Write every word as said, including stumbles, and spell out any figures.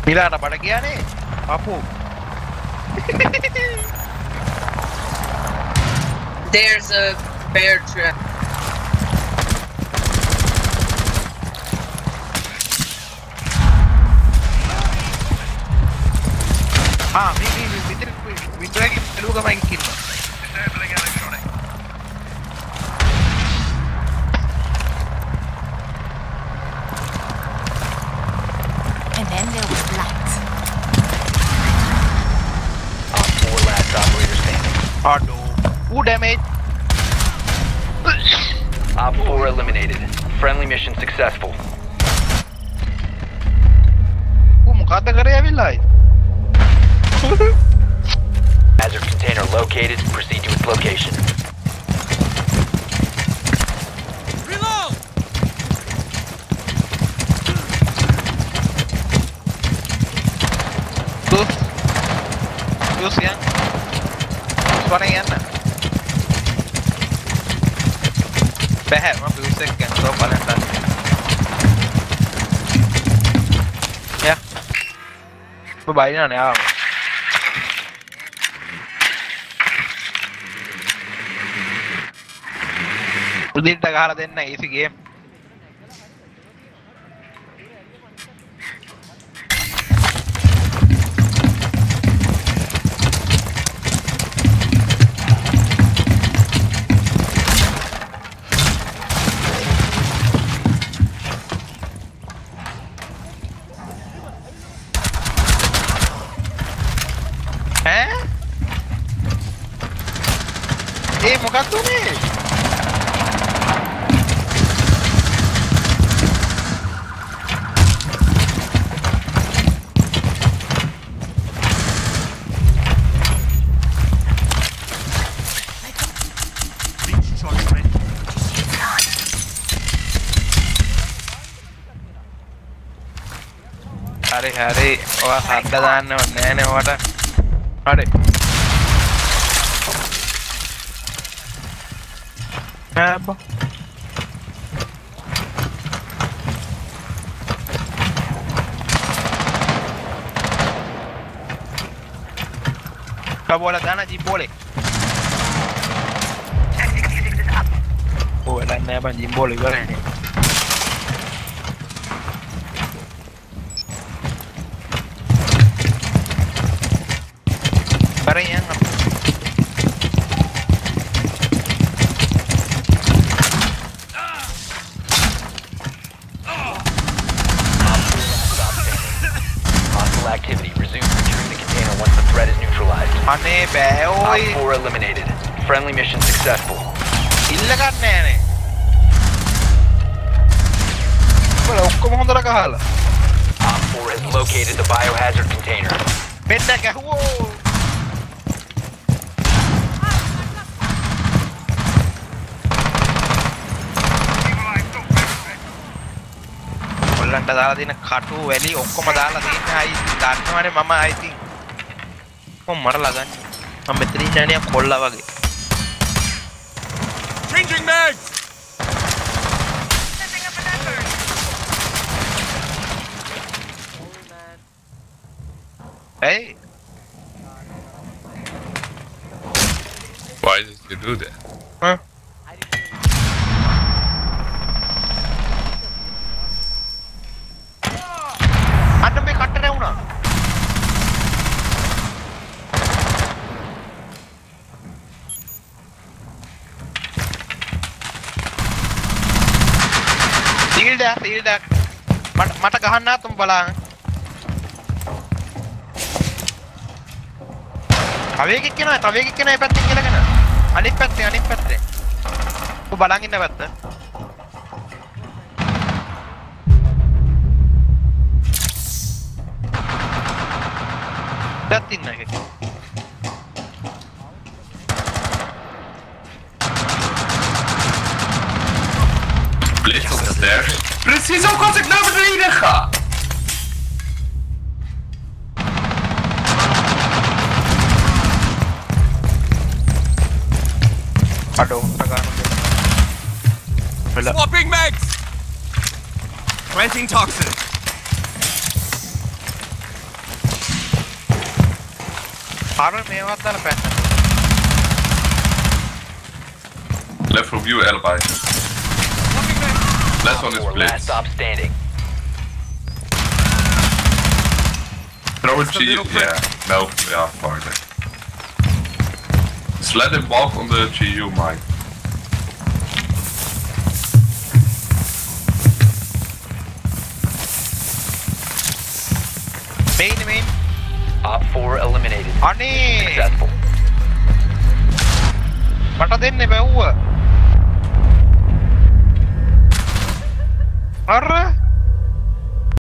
Milaata බඩ කියන්නේ අපෝ. There's a bear trap. Ah, me me me විතර විතරකින් බැලුව ගමන් කිව්වා. And then there was light. Op four last operator standing. Oh no. Who damage? Op four eliminated. Friendly mission successful. ඌ මොකද්ද කරේ ඇවිල්ලා ආයි? Hazard container located. Proceed to its location. Reload! Terus. Terus ya. Suara yang mana? Behar, mah biasa kan so paling tak. Ya. Berbahaya nih awam. උදින්ට ගහලා දෙන්න easy game. ඈ? ඒ මොකක්ද උනේ? Hari hari wah harga දාන්න ඕනේ නෑනේ ඔයාට. හරි. Apa? Kau boleh tanah ji boleh. Oh, ada apa ji boleh kan ini? Barang yang apa? Activity. Resume securing the container once the threat is neutralized. Ane be oi. Op four eliminated. Friendly mission successful. Illa ganne ne. Bala ඔක්කොම හොඳට ගහලා. Op four has located the biohazard container. Benda gahuwo. ඔල්ලන්ට දාලා දින කටු වැලි ඔක්කොම දාලා තියෙන්නේ අයි දන්නවනේ මම I think කොහොම මරලා ගන්න මම මෙතන ඉන්නේ කොල්ලා වගේ Changing mags! Hey, Why did you do that? huh? අන්න මේ කට්ට රැවුණා. Shield එක shield එක මට මට ගහන්න ආතුම් බලන්න. තව එකෙක් කෙනා තව එකෙක් කෙනා මේ පැත්තෙන් ගලගෙන. අනිත් පැත්තේ අනිත් පැත්තේ. ඔබ බලන් ඉන්න පැත්ත. That thing like it. Please op de stairs. Precies ook als ik naar beneden ga! Aduh, tekan. Swapping mags! Planting toxin. අර මේවත් දාලා පැන්න. Left from you, alibi. Last one is Four, last blitz. stop standing. Throw a Is the G. little prick- Yeah, no, yeah, farther. Just let him walk on the G U, Mike. Main main. Op four eliminated. අනේ Successful. මට දෙන්න බැව්ව. අර